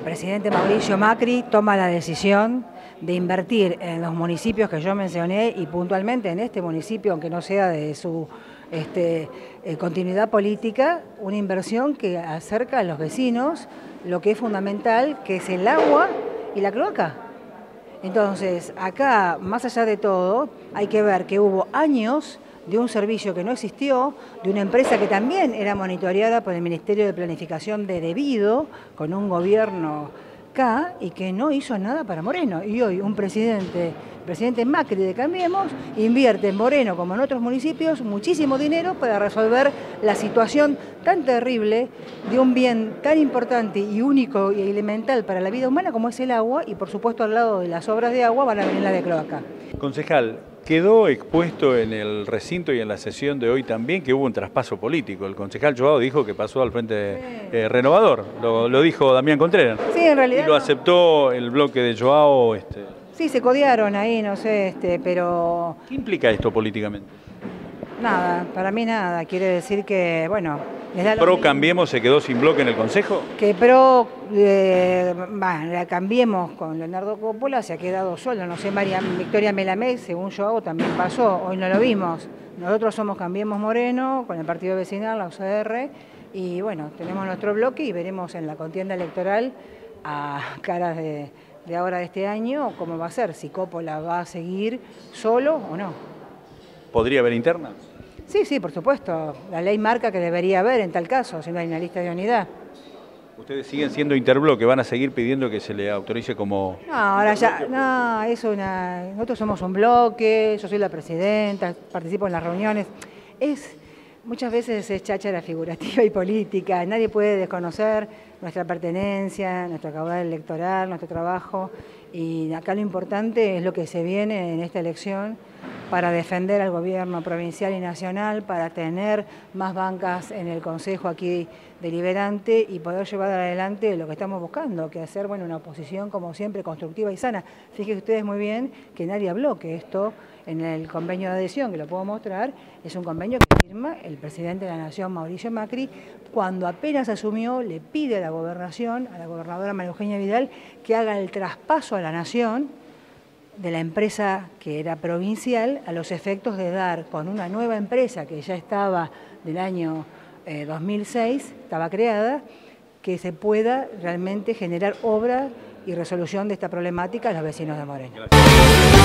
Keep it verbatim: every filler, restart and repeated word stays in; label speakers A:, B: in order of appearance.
A: presidente Mauricio Macri toma la decisión de invertir en los municipios que yo mencioné y puntualmente en este municipio, aunque no sea de su este, eh, continuidad política, una inversión que acerca a los vecinos lo que es fundamental, que es el agua y la cloaca. Entonces, acá, más allá de todo, hay que ver que hubo años de un servicio que no existió, de una empresa que también era monitoreada por el Ministerio de Planificación de Debido, con un gobierno acá, y que no hizo nada para Moreno. Y hoy un presidente, el presidente Macri de Cambiemos, invierte en Moreno como en otros municipios muchísimo dinero para resolver la situación tan terrible de un bien tan importante y único y elemental para la vida humana como es el agua, y por supuesto al lado de las obras de agua van a venir las de cloaca.
B: Concejal, quedó expuesto en el recinto y en la sesión de hoy también que hubo un traspaso político. El concejal Joao dijo que pasó al Frente sí. eh, Renovador, lo, lo dijo Damián Contreras.
A: Sí, en realidad.
B: Y lo aceptó el bloque de Joao. Este...
A: Sí, se codearon ahí, no sé, este, pero...
B: ¿Qué implica esto políticamente?
A: Nada, para mí nada. Quiere decir que, bueno... Les da
B: ¿Pro Cambiemos se quedó sin bloque en el Consejo?
A: Que Pro, eh, bueno, la Cambiemos con Leonardo Coppola se ha quedado solo. No sé, María Victoria Melamé, según yo hago, también pasó. Hoy no lo vimos. Nosotros somos Cambiemos Moreno, con el partido vecinal, la U C R, y bueno, tenemos nuestro bloque y veremos en la contienda electoral a caras de, de ahora de este año cómo va a ser, si Coppola va a seguir solo o no.
B: ¿Podría haber interna?
A: Sí, sí, por supuesto. La ley marca que debería haber en tal caso, si no hay una lista de unidad.
B: ¿Ustedes siguen siendo interbloque? ¿Van a seguir pidiendo que se le autorice como...?
A: No, ahora ya, no, es una... Nosotros somos un bloque, yo soy la presidenta, participo en las reuniones. Es, muchas veces es cháchara figurativa y política. Nadie puede desconocer nuestra pertenencia, nuestro caudal electoral, nuestro trabajo. Y acá lo importante es lo que se viene en esta elección para defender al gobierno provincial y nacional, para tener más bancas en el Consejo aquí deliberante y poder llevar adelante lo que estamos buscando, que hacer bueno, una oposición como siempre constructiva y sana. Fíjense ustedes muy bien que nadie habló que esto en el convenio de adhesión, que lo puedo mostrar, es un convenio que firma el presidente de la Nación, Mauricio Macri, cuando apenas asumió, le pide a la gobernación, a la gobernadora María Eugenia Vidal, que haga el traspaso a la Nación de la empresa que era provincial a los efectos de dar con una nueva empresa que ya estaba del año eh, dos mil seis, estaba creada, que se pueda realmente generar obra y resolución de esta problemática a los vecinos de Moreno. Gracias.